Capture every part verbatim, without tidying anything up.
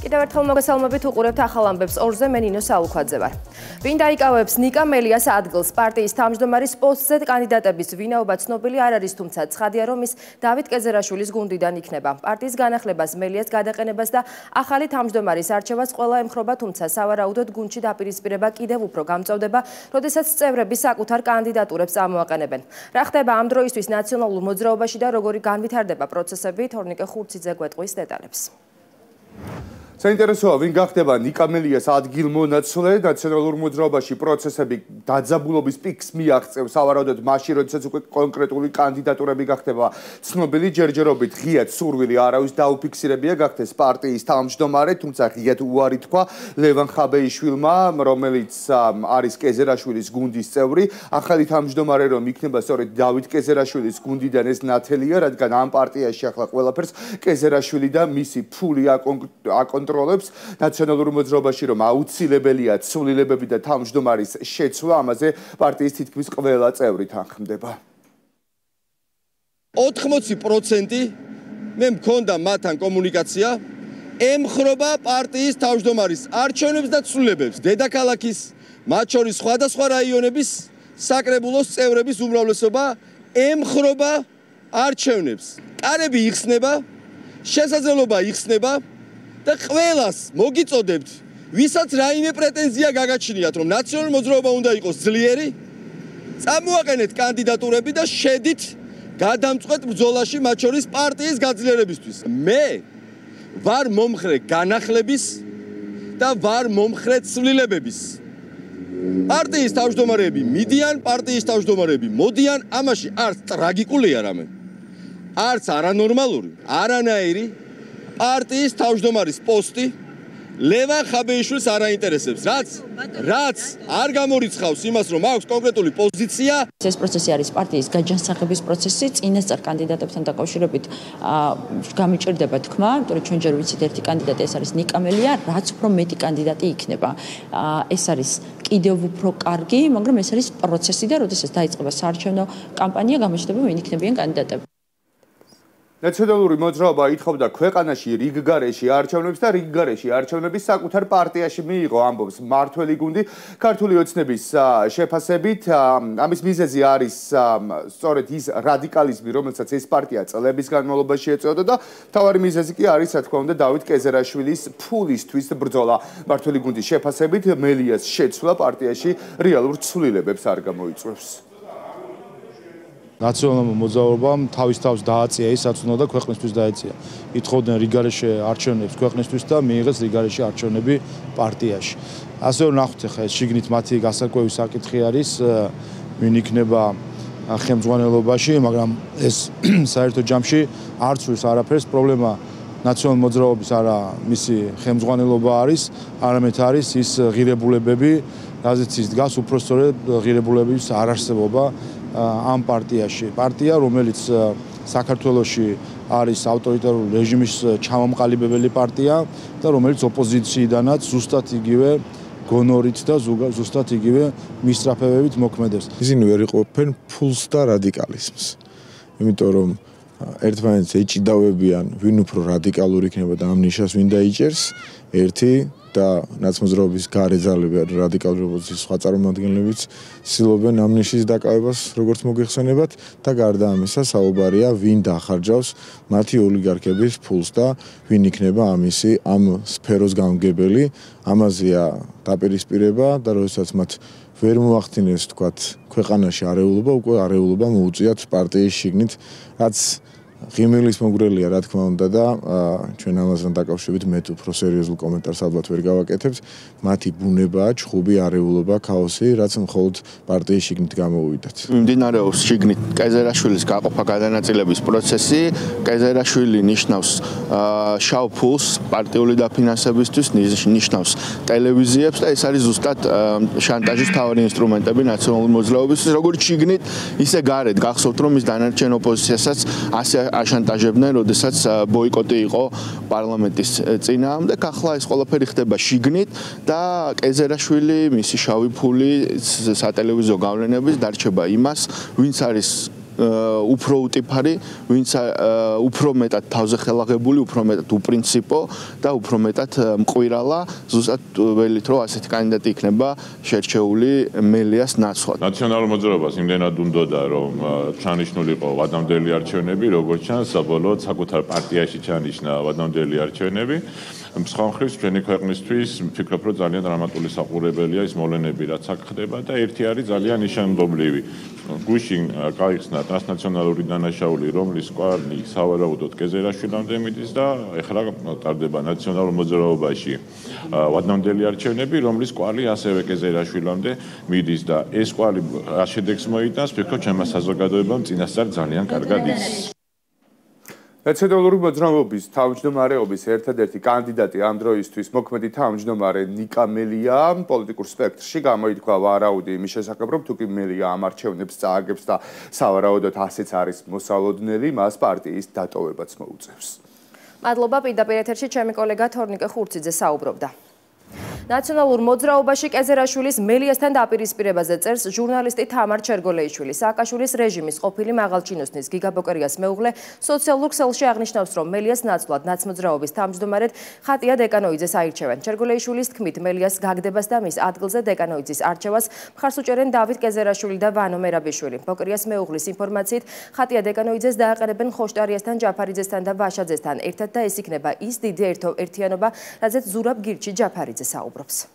კიდევ ერთხელ მოგესალმებით, უყურებთ ახალ ამბებს ორზე, მე ნინო საულქვაძე ვარ. ვინ დაიკავებს ნიკა მელიას ადგილს პარტიის თავმჯდომარის პოსტზე კანდიდატების ვინაობა ცნობილი არ არის, თუმცა ცხადია, რომ ის დავით კეზერაშვილის გუნდიდან იქნება. პარტიის განახლებას, მელიას გადაყენებას და ახალი თავმჯდომარის არჩევას ყველა ემხრობა, თუმცა სავარაუდოდ გუნდში დაპირისპირება კიდევ უფრო გამწვავდება, როდესაც წევრები საკუთარ კანდიდატურებს წამოაყენებენ. რა ხდება ამ დროისთვის ნაციონალურ მოძრაობაში და როგორი განვითარდება პროცესები, თორნიკე ხურციძე გვეტყვის დეტალებს. საინტერესოა, ვინ გახდება ნიკა მელიას ადგილმონაცვლე ნაციონალურ მოძრაობაში პროცესები დაძაბულობის პიკს მიაღწევს სავარაუდოდ მაშინ, როდესაც უკვე კონკრეტული კანდიდატურები გახდება ცნობილი, ჯერჯერობით ღიად სურვილი არავის დაუფიქსირებია გახდეს პარტიის თავმჯდომარე, თუმცა ღიად უარი თქვა ლევან ხაბეიშვილმა, რომელიც არის კეზერაშვილის გუნდის წევრი. ახალი თავმჯდომარე რომ იქნება სწორედ დავით კეზერაშვილის გუნდიდან ეს ნათელია, რადგან ამ პარტიაში ახლა ყველაფერს კეზერაშვილი და მისი ფული აკონტროლებს. ნაციონალურ მოძრაობაში რომ აუცილებელია ცვლილებები და თავმჯდომარის შეცვლა, ამაზე პარტიის თითქმის ყველა წევრი თანხმდება. ოთხმოცი პროცენტი მე მქონდა მათთან კომუნიკაცია, ემხრობა პარტიის თავმჯდომარის არჩევნებს და ცვლილებებს. დედაქალაქის, მათ შორის სხვადასხვა რაიონების საკრებულოს წევრების უმრავლესობა ემხრობა არჩევნებს. კარები იხსნება, შესაძლებლობა იხსნება და ყველას მოგიწოდებთ, ვისაც რაიმე პრეტენზია გაგაჩნიათ, რომ ნაციონალური მოძრაობა უნდა იყოს ძლიერი, წამოაყენეთ კანდიდატურები და შედით გადამწყვეტ ბრძოლაში, მათ შორის პარტიის გაძლიერებისთვის. მე ვარ მომხრე განახლების და ვარ მომხრე ცვლილებების. პარტიის თავმჯდომარეები მიდიან, პარტიის თავმჯდომარეები მოდიან, ამაში არც ტრაგიკულია რამე, არც არანორმალური, არანაირი პარტიის თავმჯდომარის პოსტი ლევან ხაბეიშვილს არ აინტერესებს, რაც რაც არ გამორიცხავს იმას, რომ აქვს კონკრეტული პოზიცია. ეს პროცესი არის პარტიის გაჯანსაღების პროცესი, წინასწარ კანდიდატებთან დაკავშირებით გამიჭირდება თქმა, იმიტომ რომ ჩვენ ჯერ ვიცით ერთი კანდიდატი, ეს არის ნიკა მელია, რაც უფრო მეტი კანდიდატი იქნება. ეს არის კიდევ უფრო კარგი, მაგრამ ეს არის პროცესი და როდესაც დაიწყება საარჩევნო კამპანია, გამოჩნდება ვინ იქნებიან კანდიდატები. ნაციონალური მოძრაობა ითხოვდა ქვეყანაში რიგგარეში არჩევნებს და რიგგარეში არჩევნების საკუთარ პარტიაში მიიღო, ამბობს მმართველი გუნდი. ქართული ოცნების შეფასებით ამის მიზეზი არის სწორედ ის რადიკალიზმი, რომელსაც ეს პარტია წლების განმავლობაში ეწეოდა და მთავარი მიზეზი კი არის, რა თქმა უნდა, დავით კეზერაშვილის ფულისთვის ბრძოლა. მმართველი გუნდის შეფასებით მელიას შეცვლა პარტიაში რეალურ ცვლილებებს არ გამოიწვევს. ნაციონალურ მოძრაობამ თავის თავს დააწია ის, რაც უნდა ქვეყნისთვის დაეწია. ითხოვდნენ რიგგარეში არჩევნებს ქვეყნისთვის და მიიღეს რიგგარეში არჩევნები პარტიაში. ასე რომ ნახოთ ახლა ეს შიგნით მათი გასაკვირი საკითხი არის, ვინ იქნება ხელმძღვანელობაში, მაგრამ ეს საერთო ჯამში არ ცვლის არაფერს. პრობლემა ნაციონალურ მოძრაობის არა მისი ხელმძღვანელობა არის, არამედ არის ის ღირებულებები, რაზეც ის დგას, უпростоრედ ღირებულებების არარსებობა ამ პარტიაში. პარტია, რომელიც საქართველოში არის ავტორიტარული რეჟიმის ჩამომყალიბებელი პარტია და რომელიც ოპოზიციიდანაც ზუსტად იგივე გონორით და ზუსტად იგივე მისწრაფებებით მოქმედებს. ისინი ვერ იყოფენ ფულს და რადიკალიზმს. იმიტომ რომ ერთმანეთს ეჭიდავებიან, ვინ უფრო რადიკალური იქნება და ამ ნიშას ვინ დაიჭერს, ერთი და ნაცმოძრაობის გარე ძალები რადიკალური ოპოზიციის სხვა წარმომადგენლებიც ცდილობენ ამ ნიშის დაკავებას, როგორც მოგეხსენებათ, და გარდა ამისა საუბარია, ვინ დახარჯავს მათი ოლიგარქების ფულს და ვინ იქნება ამისი ამ სფეროს გამგებელი. ამაზეა დაპირისპირება და როდესაც მათ ვერ მოახდინეს, თქვათ, ქვეყანაში არეულობა, უკვე არეულობა მოუწიათ პარტიის შიგნით, რაც ღიმილის მოგრელია, რა თქმა უნდა და ჩვენ ამასთან დაკავშირებით მეტ უფრო სერიოზულ კომენტარს ალბათ ვერ გავაკეთებთ. მათი ბუნებაა ჩხუბი, არეულობა, ქაოსი, რაც მხოლოდ პარტიის შიგნით გამოუვიდათ. მიმდინარეობს შიგნით კეზერაშვილის გაყოფა გადანაწილების პროცესი. კეზერაშვილი ნიშნავს შავ ფულს პარტიული დაფინანსებისთვის, ნიშნავს ტელევიზიებს და ეს არის ზუსტად შანტაჟის მთავარი ინსტრუმენტები ნაციონალური მოძრაობისთვის, როგორც შიგნით, ისე გარეთ. გახსოვთ, რომ ის დანარჩენ ოპოზიციასაც ასე აშანტაჟებდნენ, როდესაც ბოიკოტი იყო პარლამენტის წინააღმდეგ. ახლა ეს ყველაფერი ხდება შიგნით და კეზერაშვილი, მისი შავი ფული სატელევიზიო გავლენების დარჩება იმას, ვინც არის უფრო უტიფარი, ვინც უფრო მეტად თავზე ხელაღებული, უფრო მეტად უპრინციპო და უფრო მეტად მყвиრალა, ზუსტად ველით რომ ასეთი კანდიდატი იქნება შერჩეული მელიას ნაცვლად. ნაციონალურ მოძრაობას იმდენად უნდოდა რომ ჩანიშნულიყო ვადამდელი არჩევნები, როგორც ჩანს, საბოლოოდ საკუთარ პარტიაში ჩანიშნა ვადამდელი არჩევნები. სხვა მხრივ ჩვენი ქვეყნისთვის ვფიქრობ რომ ძალიან დრამატული საყურებელია ის მოვლენები რაც აქ ხდება და ერთი არის ძალიან ნიშანდობლივი. გუშინ გაიხსნა ტრანსნაციონალური დანაშაული, რომლის კვალი სავარაუდოდ კეზერაშვილამდე მიდის და ეხლა ტარდება ნაციონალურ მოძრაობაში ვადამდელი არჩევნები, რომლის კვალი ასევე კეზერაშვილამდე მიდის და ეს კვალი რა შედეგს მოიტანს, ვფიქრობ ჩემმა საზოგადოებამ წინასწარ ძალიან კარგად იცის. ნაციონალური მოძრაობის თავმჯდომარეობის ერთადერთი კანდიდატი ამ დროისთვის მოქმედი თავმჯდომარე ნიკა მელია პოლიტიკურ სპექტრში გამოითქვა ვარაუდი იმის შესახებ, რომ თუ კი მელია ამ არჩევნებს წააგებს და სავარაუდოდ ასეც არის მოსალოდნელი, მას პარტიის დატოვებაც მოუწევს. მადლობა, პირდაპირ ეთერში ჩემი კოლეგა თორნიკე ხურციძე საუბრობდა. ნაციონალურ მოძრაობაში კეზერაშვილის მელიასთან დაპირისპირებაზე წერს ჟურნალისტი თამარ ჩერგოლეიშვილი. სააკაშვილის რეჟიმის ყოფილი მაღალჩინოსნის გიგა ბოკერიას მეუღლე სოციალურ ქსელში აღნიშნავს, რომ მელიას ნაცვლად ნაცმოძრაობის თავმჯდომარედ ხატია დეკანოიძეს აირჩევენ. ჩერგოლეიშვილის თქმით, მელიას გაგდებას და მის ადგილზე დეკანოიძის არჩევას მხარს უჭერენ დავით კეზერაშვილი და ვანო მერაბიშვილი. ბოკერიას მეუღლის ინფორმაციით, ხატია დეკანოიძეს დააყენებენ ხოშტარიასთან, ჯაფარიძესთან და ვაშაძესთან ერთად და ეს იქნება ის დიდი ერთიანობა, რაზეც ზურაბ გირჩი ჯაფარიძე საუბრობს.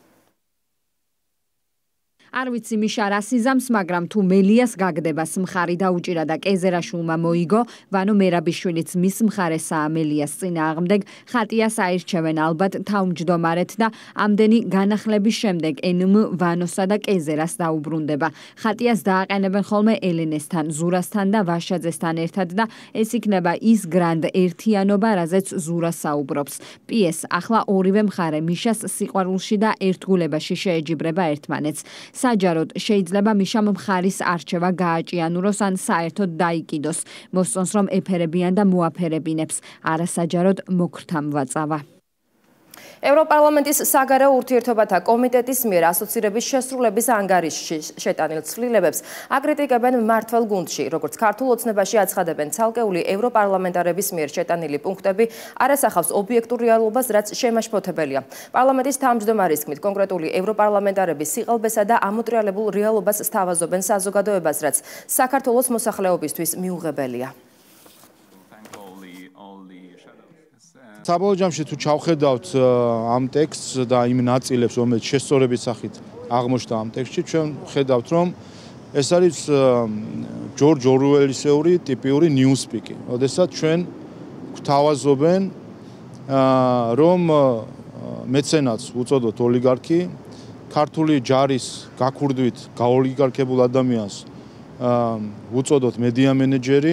არ ვიცი მიშა რა სიზამს, მაგრამ თუ მელიას გაგდებას მხარი დაუჭირა და კეზერაშვილმა მოიგო, ვანო მერაბიშვილიც მის მხარესაა მელიას წინააღმდეგ, ხატიას აირჩევენ ალბათ თავმჯდომარედ და ამდენი განახლების შემდეგ ენმ ვანოსა და კეზერას დაუბრუნდება. ხატიას დააყენებენ ხოლმე ელენესთან, ზურასთან და ვაშაძესთან ერთად და ეს იქნება ის გრანდ ერთიანობა, რაზეც ზურა საუბრობს. პიეს ახლა ორივე მხარე მიშას სიყვარულში და ერთგულებაში შეეჯიბრება ერთმანეთს. საჯაროდ შეიძლება მიშამ მხარის არჩევა გააჭიანუროს ან საერთოდ დაიკიდოს. მოსწონს რომ ეფერებიან და მოაფერებინებს. არასაჯაროდ მოქრთამვაწავა. ევროპარლამენტის საგარეო ურთიერთობათა კომიტეტის მიერ ასოცირების შესრულების ანგარიშში შეტანილ ცვლილებებს აკრიტიკებენ მმართველ გუნდში. როგორც ქართულ ოცნებაში აცხადებენ, ცალკეული ევროპარლამენტარების მიერ შეტანილი პუნქტები არ ასახავს ობიექტურ რეალობას, რაც შემაშფოთებელია. პარლამენტის თავმჯდომარის თქმით, კონკრეტული ევროპარლამენტარები სიყალბესა და ამოტრიალებულ რეალობას სთავაზობენ საზოგადოებას, რაც საქართველოს მოსახლეობისთვის მიუღებელია. საბოლოო ჯამში თუ ჩავხედავთ ამ ტექსტს და იმ ნაწილებს, რომელიც შესწორების სახით აღმოჩნდა ამ ტექსტში, ჩვენ ხედავთ, რომ ეს არის ჯორჯ ორუელისეული ტიპიური ნიუსპიკი. როდესაც ჩვენ გვთავაზობენ, რომ მეცენატს უწოდოთ ოლიგარქი, ქართული ჯარის გაქურდვით გაოლიგარქებულ ადამიანს უწოდოთ მედია მენეჯერი,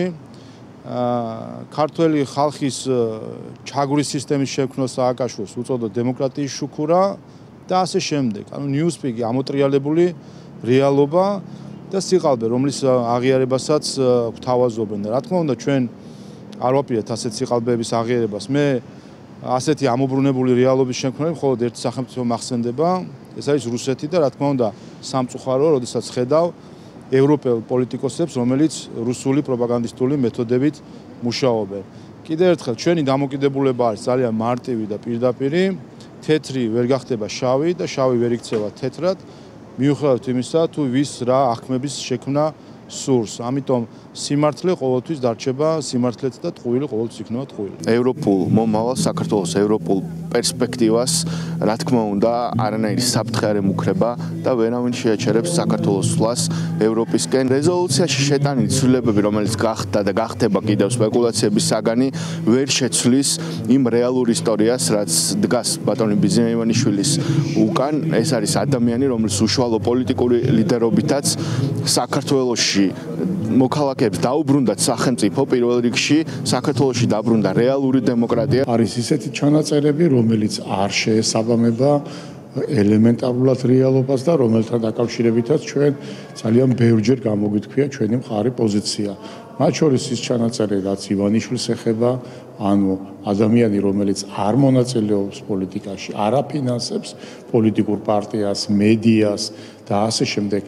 ქართველი ხალხის ჩაგვრის სისტემის შექმნას სააკაშვილს უწოდოთ დემოკრატიის შუქურა და ასე შემდეგ. ანუ ნიუსპიკი ამოტრიალებული რეალობა და სიყალბე, რომლის აღიარებასაც გვთავაზობენ. რა თქმა უნდა, ჩვენ არ ვაპირებთ ასეთ სიყალბეების აღიარებას. მე ასეთი ამობრუნებული რეალობის შექმნელი მხოლოდ ერთი სახელმწიფო მახსენდება, ეს არის რუსეთი და რა თქმა უნდა, სამწუხაროა, როდესაც ხედავ ევროპელ პოლიტიკოსებს, რომელიც რუსული პროპაგანდისტული მეთოდებით მუშაობენ. კიდევ ერთხელ, ჩვენი დამოკიდებულება არის ძალიან მარტივი და პირდაპირი, თეთრი ვერ გახდება შავი და შავი ვერ იქცევა თეთრად, მიუხედავად იმისა, თუ ვის რა აღქმების შექმნა სურს. ამიტომ სიმართლე ყოველთვის დარჩება სიმართლეც და ტყუილი ყოველთვის იქნება ტყუილი. ევროპულ მომავალ საქართველოს ევროპულ პერსპექტივას, რა თქმა უნდა, არანაირი საფრთხე არ ემუქრება და ვერავინ შეაჩერებს საქართველოს სვლას ევროპისკენ. რეზოლუციაში შეტანილი ცვლილებები, რომელიც გახდა და გახდება კიდევ სპეკულაციების საგანი, ვერ შეცვლის იმ რეალურ ისტორიას, რაც დგას ბატონი ბიზნე ივანიშვილის უკან. ეს არის ადამიანი, რომელიც უშუალო პოლიტიკური ლიდერობითაც საქართველოში მოქალაქეებს დაუბრუნდათ სახელმწიფო პირველ რიგში, საქართველოში დაბრუნდა რეალური დემოკრატია. არის ისეთი ჩანაწერები, რომელიც არ შეესაბამება ელემენტარულად რეალობას და რომელთან დაკავშირებითაც ჩვენ ძალიან ბევრჯერ გამოგვითქვია ჩვენი მხარი პოზიცია. მათ შორის ის ჩანაწერი, რაც ივანიშვილს ეხება, ანუ ადამიანი, რომელიც არ მონაწილეობს პოლიტიკაში, არ აფინანსებს პოლიტიკურ პარტიას, მედიას და ასე შემდეგ.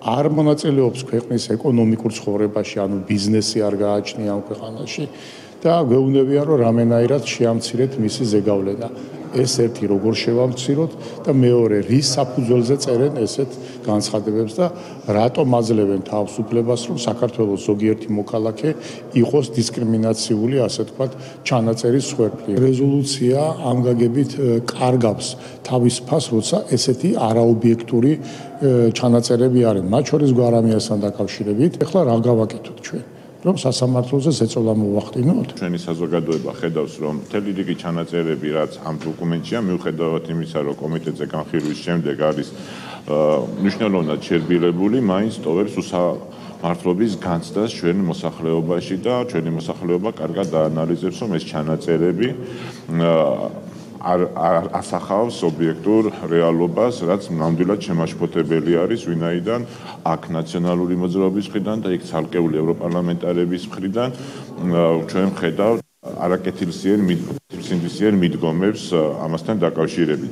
არ მონაწილეობს ქვეყნის ეკონომიკურ ცხოვრებაში, ანუ ბიზნესი არ გააჩნია ამ ქვეყანაში და გვეუბნებიან, რომ რამენაირად შეამცირეთ მისი ზეგავლენა. ეს ერთი როგორ შევამციროთ და მეორე რის საფუძველზე წერენ ესეთ განცხადებებს და რატომ აძლევენ თავისუფლებას, რომ საქართველოს ზოგიერთი მოქალაქე იყოს დისკრიმინაციული, ასე ვთქვათ, ჩანაწერის სვერფლი. რეზოლუცია ამ გაგებით კარგავს თავის ფას, როცა ესეთი არაობიექტური ჩანაწერები არის, მათ შორის გვარამიასთან დაკავშირებით. ეხლა რა გავაკეთოთ ჩვენ? რომ სასამართლოზე ზეწოლა მოვახდინოთ. ჩვენი საზოგადოება ხედავს, რომ მთელი რიგი ჩანაწერები, რაც ამ დოკუმენტშია, მიუხედავად იმისა, რომ კომიტეტზე განხილვის შემდეგ არის მნიშვნელოვნად შერბილებული, მაინც ტოვებს უსამართლობის განცდას ჩვენ მოსახლეობაში და ჩვენი მოსახლეობა კარგად დაანალიზებს, რომ ეს ჩანაწერები არ ასახავს ობიექტურ რეალობას, რაც ნამდვილად შემაშფოთებელი არის, ვინაიდან აქ ნაციონალური მოძრაობის მხრიდან და იქ ცალკეული ევროპარლამენტარების მხრიდან ჩვენ ვხედავთ არაკეთილსიერ მიდგომებს ამასთან დაკავშირებით.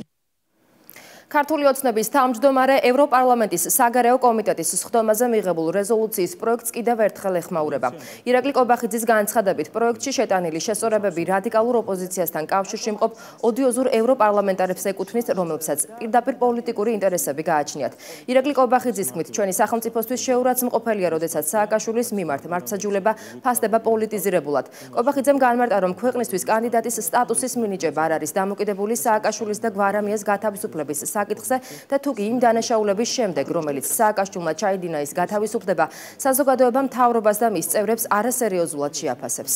ქართული ოცნების თავმჯდომარე ევროპარლამენტის საგარეო კომიტეტის სხდომაზე მიღებულ რეზოლუციის პროექტს კიდევ ერთხელ ეხმაურება. ირაკლი კობახიძის განცხადებით, პროექტში შეტანილი შესწორებები რადიკალურ ოპოზიციასთან კავშირში მყოფ ოდიოზურ ევროპარლამენტარებს ეკუთვნის, რომლებსაც პირდაპირ პოლიტიკური ინტერესები გააჩნიათ. ირაკლი კობახიძის თქმით, ჩვენი სახელმწიფოსთვის შეურაცხმყოფელია, როდესაც სააკაშვილის მიმართ მართლმსაჯულება ფასდება პოლიტიზირებულად. კობახიძემ განმარტა, რომ ქვეყნისთვის კანდიდატის სტატუსის მინიჭება არ არის დამოკიდებული სააკაშვილის და გვარამიას გათავისუფლების საკითხზე და თუ კი იმ დანაშაულების შემდეგ, რომელიც სააკაშვილმა ჩაიდინა ის გათავისუფლდება, საზოგადოება მთავრობას და მის წევრებს არასერიოზულად შეაფასებს.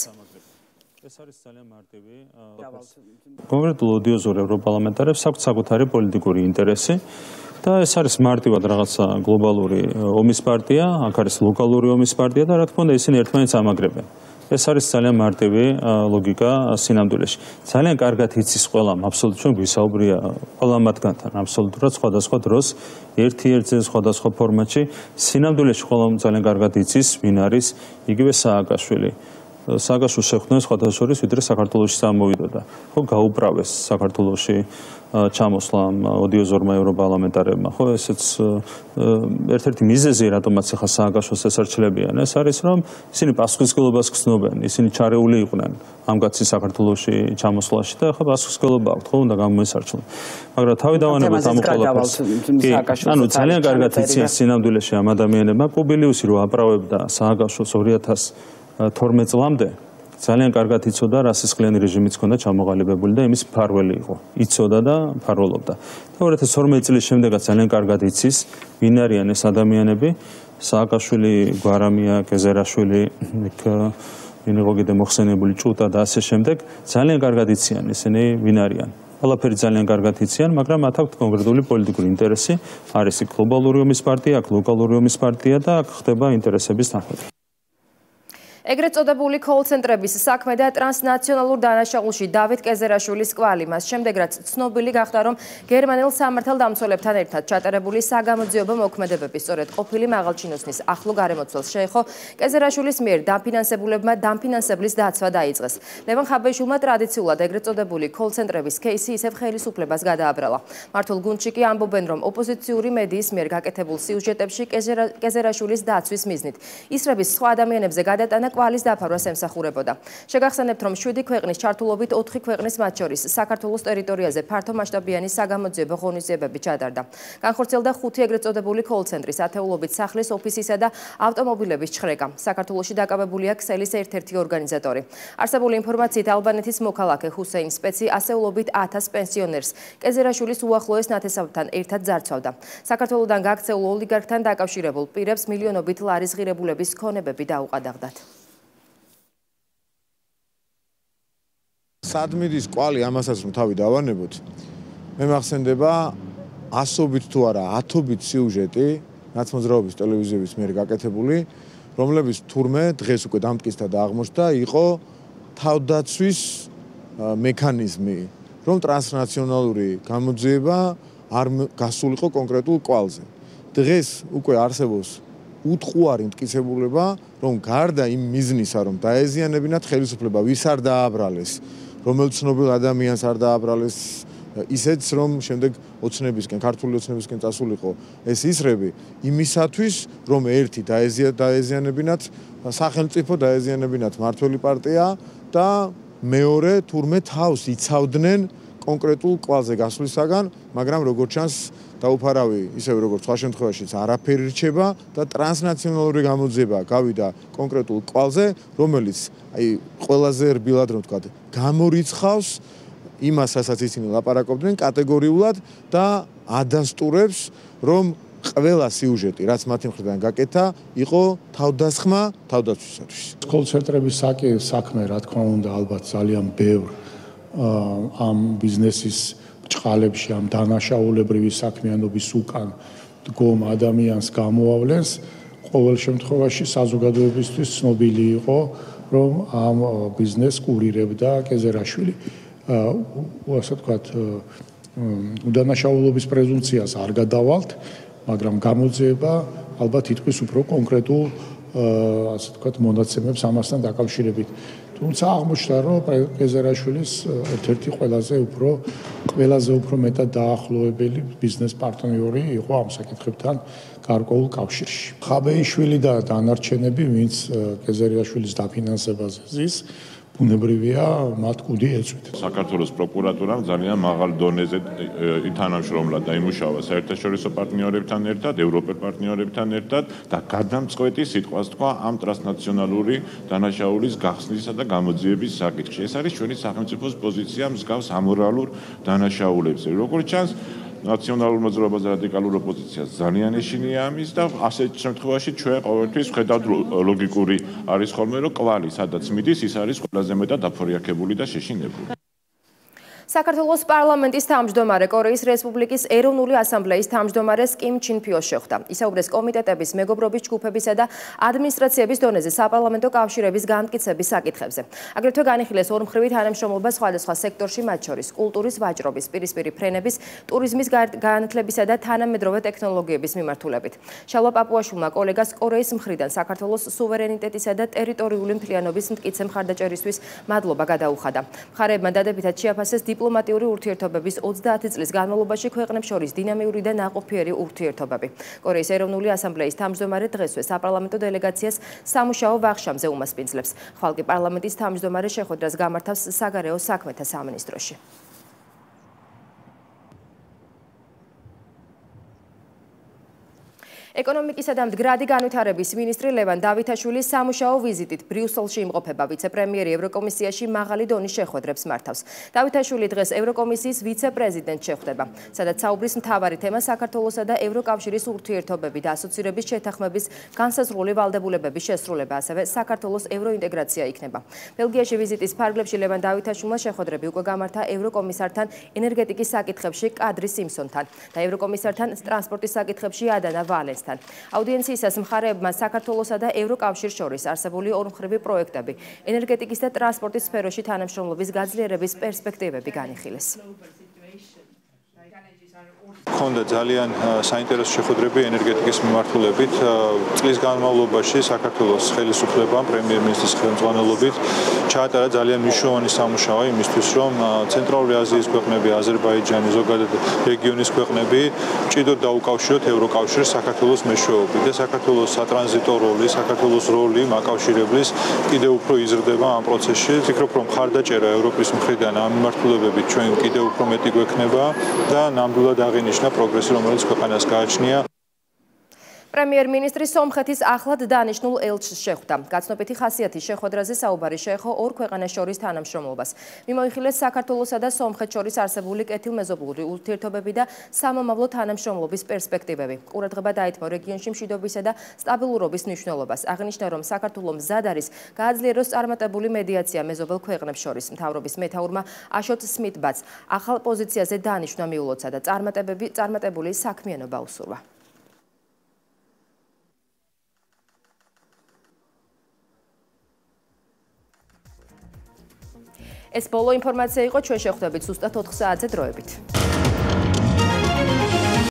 ეს არის ძალიან მარტივი. კონკრეტულ ოდიოზურ ევროპარლამენტარებს აქვს საკუთარი პოლიტიკური ინტერესი და ეს არის მარტივად რაღაცა გლობალური ომის პარტია, აქ არის ლოკალური ომის პარტია და რა თქმა უნდა ისინი ერთმანეთს ამაგრებენ. ეს არის ძალიან მარტივი ლოგიკა სინამდვილეში. ძალიან კარგად იცის ყველამ, აბსოლუტურად ჩვენ გვისაუბრია ყველა მათგანთან, აბსოლუტურად სხვადასხვა დროს, ერთ-ერთზე სხვადასხვა ფორმატში. სინამდვილეში ყველამ ძალიან კარგად იცის, ვინ არის იგივე სააკაშვილი. სააკაშვილს შეხვდნენ სხვადასხვა შორის, ვიდრე საქართველოში სამოვიდოდა. ხო, გაუправეს საქართველოში ჩამოსვლა ოდიოზორმა ევროპარლამენტარებმა. ხო, ესეც ერთ-ერთი მიზეზი, რატომაც ახლა სააკაშვილს ესარჩლებიან, ეს არის, რომ ისინი პასუხისმგებლობას გრძნობენ, ისინი ჩარეული იყვნენ ამ კაცის საქართველოში ჩამოსვლაში და ახლა პასუხისმგებლობა აქვთ, ხო, უნდა გამოესარჩუნონ. მაგრამ თავი დავანებოთ ამ ყველაფერს. ანუ ძალიან კარგად იციან სინამდვილეში ამ ადამიანებმა, პუბილიუსი რო აპრავებდა სააკაშვილს ორი ათას თორმეტ წლამდე ძალიან კარგად იცოდა რა სისხლიანი რეჟიმიც ჰქონდა ჩამოყალიბებული და იმის მფარველი იყო. იცოდა და მფარველობდა. და ორი ათას თორმეტ წლის შემდეგაც ძალიან კარგად იცის ვინ არიან ეს ადამიანები. სააკაშვილი, გვარამია, კეზერაშვილი, იქ ვინ იყო კიდე მოხსენებული ჭუტა და ასე შემდეგ. ძალიან კარგად იციან ისინი ვინ არიან. ყველაფერი ძალიან კარგად იციან, მაგრამ მათ აქვთ კონკრეტული პოლიტიკური ინტერესი. არის იქ გლობალური ომის პარტია, აქ ლოკალური ომის პარტია და აქ ხდება ინტერესების თანხმობა. ეგრეთ წოდებული კოლ-ცენტრების საქმე და ტრანსნაციონალურ დანაშაულში დავით კეზერაშვილის კვალი, მას შემდეგ რაც ცნობილი გახდა, რომ გერმანელ სამართალდამცველებთან ერთად ჩატარებული საგამოძიებო მოქმედებები სწორედ ყოფილი მაღალჩინოსნის ახლო გარემოცველს შეეხო, კეზერაშვილის მიერ დამფინანსებულებმა დამფინანსებლის დაცვა დაიწყეს. ლევან ხაბეიშვილმა ტრადიციულად ეგრეთ წოდებული კოლ-ცენტრების кейსი ისევ ხელისუფლებას გადააბრალა. მართულ გუნდში კი ამბობენ, რომ ოპოზიციური მედიის მიერ გაკეთებულ სიუჟეტებში კეზერაშვილის დაცვის მიზნით ისრების სხვა ადამიანებზე გადატანა კვალის დაფარვას ემსახურებოდა. შეგახსენებთ, რომ შვიდი ქვეყნის ჩართულობით ოთხი ქვეყნის მათ შორის საქართველოს ტერიტორიაზე ფართომასშტაბიანი საგამოძიებო ღონისძიებები ჩატარდა. განხორციელდა ხუთი ეგრეთ წოდებული კოლ-ცენტრის ათეულობით სახლის ოფისისა და ავტომობილების ჩხრეკა. საქართველოში დაკავებულია ქსელის ერთ-ერთი ორგანიზატორი. არსებული ინფორმაციით ალბანეთის მოქალაქე ჰუსეინ სპეცი ასეულობით ათას პენსიონერს კეზერაშვილის უახლოეს ნათესავთან ერთად ძარცვავდა. საქართველოდან გაქცეულ ოლიგარქთან დაკავშირებულ პირებს მილიონობით ლარის ღირებულების ქონებები დაუყადაღდათ. სად მიდის კვალი ამასაც რომ თავი დავანებოთ, მე მახსენდება ასობით თუ არა ათობით სიუჟეტი ნაცმოძრაობის ტელევიზიების მიერ გაკეთებული, რომლებიც თურმე დღეს უკვე დამტკიცდა და აღმოჩნდა იყო თავდაცვის მექანიზმი, რომ ტრანსნაციონალური გამოძიება არ გასულიყო კონკრეტულ კვალზე. დღეს უკვე არსებობს უთყუარი მტკიცებულება, რომ გარდა იმ მიზნისა, რომ დაეზიანებინათ ხელისუფლება, ვის არ დააბრალეს, რომელ ცნობილ ადამიანს არ დააბრალეს ისეც რომ შემდეგ ოცნებისკენ, ქართული ოცნებისკენ წასულიყო ეს ისრები იმისათვის რომ ერთი დაეზიანებინათ სახელმწიფო, დაეზიანებინათ მმართველი პარტია და მეორე თურმე თავს იცავდნენ კონკრეტულ კვალზე გასვლისაგან, მაგრამ როგორც ჩანს დაუფარავი, ისევე როგორც სხვა შემთხვევაშიც არაფერი რჩება და ტრანსნაციონალური გამოძიება გავიდა კონკრეტულ კვალზე, რომელიც აი ყველაზე რბილად რომ ვთქვათ, გამორიცხავს იმას, რასაც ისინი ლაპარაკობდნენ კატეგორიულად და ადასტურებს, რომ ყველა სიუჟეტი, რაც მათი მხრიდან გაკეთა, იყო თავდასხმა თავდაცვისათვის. კოლცენტრების საქმე, რა თქმა უნდა, ალბათ ძალიან ბევრ ამ ბიზნესის ჭყალებში, ამ დანაშაულებრივი საქმიანობის უკან დგომ ადამიანს გამოავლენს, ყოველ შემთხვევაში საზოგადოებისთვის ცნობილი იყო, რომ ამ ბიზნესს კურირებდა კეზერაშვილი. ასე ვთქვათ, უდანაშაულობის პრეზუმპციას არ გადავალთ, მაგრამ გამოძიება ალბათ თითქმის უფრო კონკრეტულ ასე ვთქვათ მონაცემებს ამასთან დაკავშირებით. თუმცა აღმოჩნდა, რომ კეზერაშვილის ერთ-ერთი ყველაზე უფრო ყველაზე უფრო მეტად დაახლოებელი ბიზნეს პარტნიორი იყო ამ საკითხებთან გარკვეულ კავშირში. ხაბეიშვილი და დანარჩენები, ვინც კეზერაშვილის დაფინანსებაზე ზის, ბუნებრივია მათ კუდი ეწვით. საქართველოს პროკურატურამ ძალიან მაღალ დონეზე ითანამშრომლა და იმუშავა საერთაშორისო პარტნიორებთან ერთად, ევროპელ პარტნიორებთან ერთად და გადამწყვეტი სიტყვას თქვა ამ ტრანსნაციონალური დანაშაულის გახსნისა და გამოძიების საკითხში. ეს არის ჩვენი სახელმწიფოს პოზიცია მსგავს ამორალურ დანაშაულებზე. როგორც ჩანს, ნაციონალურ მოძრაობაზე რადიკალურ ოპოზიციას ძალიან ეშინია ამის და ასეთ შემთხვევაში ჩვენ ყოველთვის ვხედავთ ლოგიკური არის ხოლმე რომ კვალი სადაც მიდის ის არის ყველაზე მეტად დაფორიაქებული და შეშინებული. საქართველოს პარლამენტის თავმჯდომარე კორეის რესპუბლიკის ეროვნული ასამბლეის თავმჯდომარეს კიმ ჩინ ფიოს შეხვდა. ისაუბრეს კომიტეტების, მეგობრობის ჯგუფებისა და ადმინისტრაციების დონეზე საპარლამენტო კავშირების განმტკიცების საკითხებზე. აგრეთვე განიხილეს ორმხრივი თანამშრომლობა სხვადასხვა სექტორში, მათ შორის კულტურის, ვაჭრობის, პირისპირი ფრენების, ტურიზმის განათლებისა და თანამედროვე ტექნოლოგიების მიმართულებით. შალვა პაპუაშვილმა კოლეგას კორეის მხრიდან საქართველოს სუვერენიტეტისა და ტერიტორიული მთლიანობის მტკიცე მხარდაჭერისთვის მადლობა გადაუხადა. მხარეებმა დადებითად შეაფასეს დიპლომატიური ურთიერთობების ოცდაათი წლის განმავლობაში ქვეყნებს შორის დინამიური და ნაყოფიერი ურთიერთობები. კორეის ეროვნული ასამბლეის თავმჯდომარე დღესვე საპარლამენტო დელეგაციას სამუშაო ვახშამზე უმასპინძლებს. ხვალ კი პარლამენტის თავმჯდომარე შეხვედრას გამართავს საგარეო საქმეთა სამინისტროში. ეკონომიკისა და მდგრადი განვითარების მინისტრი ლევან დავითაშვილის სამუშაო ვიზიტით ბრიუსელში იმყოფება. ვიცე-პრემიერი ევროკომისიაში მაღალი დონის შეხვედრებს მართავს. დავითაშვილი დღეს ევროკომისიის ვიცე-პრეზიდენტს შეხვდება, სადაც საუბრის მთავარი თემა საქართველოსა და ევროკავშირის ურთიერთობები და ასოცირების შეთანხმების განსაზღვრული ვალდებულებების შესრულება, ასევე საქართველოს ევროინტეგრაცია იქნება. ბელგიაში ვიზიტის ფარგლებში ლევან დავითაშვილმა შეხვედრები უკვე გამართა ევროკომისართან ენერგეტიკის საკითხებში კადრი სიმსონთან და ევროკომისართან ტრანსპორტის საკითხებში ადანა ვალენს. აუდიენციისას მხარეებმა საქართველოსა და ევროკავშირს შორის არსებული ორმხრივი პროექტები, ენერგეტიკის და ტრანსპორტის სფეროში თანამშრომლობის გაძლიერების პერსპექტივები განიხილეს. ქონდა ძალიან საინტერესო შეხვედრები ენერგეტიკის მიმართულებით. წლის განმავლობაში საქართველოს ხელისუფლებამ პრემიერ-მინისტრის ხელმძღვანელობით ჩაატარა ძალიან მნიშვნელოვანი სამუშაო იმისთვის, რომ ცენტრალური აზიის ქვეყნები, აზერბაიჯანი, ზოგადად რეგიონის ქვეყნები ჭიდოდ დაუკავშიროთ ევროკავშირს საქართველოს მეშვეობით და საქართველოს სატრანზიტო როლი, საქართველოს როლი მაკავშირებლის კიდევ უფრო იზრდება ამ პროცესში. ვფიქრობ, რომ მხარდაჭერა ევროპის მხრიდან ამ მიმართულებით ჩვენ კიდევ უფრო მეტი გვექნება და ნამდვილად აღინიშნა პროგრესი, რომელიც ქვეყანას გააჩნია. პრემიერ-მინისტრი სომხეთის ახლად დანიშნულ ელჩს შეხვდა. გაცნობითი ხასიათის შეხვედრაზე საუბარი შეეხო ორ ქვეყანას შორის თანამშრომლობას. მიმოიხილეს საქართველოსა და სომხეთს შორის არსებული კეთილმეზობლური ურთიერთობები და სამომავლო თანამშრომლობის პერსპექტივები. ყურადღება დაეთმო რეგიონში მშვიდობისა და სტაბილურობის მნიშვნელობას. აღნიშნა, რომ საქართველო მზად არის გააძლიეროს წარმატებული მედიაცია მეზობელ ქვეყნებს შორის. მთავრობის მეთაურმა აშოტ სმიტბაც ახალ პოზიციაზე დანიშვნა მიულოცა და წარმატებული საქმიანობა უსურვა. ეს ბოლო ინფორმაცია იყო, ჩვენ შეხვდებით ზუსტად ოთხ საათზე დროებით.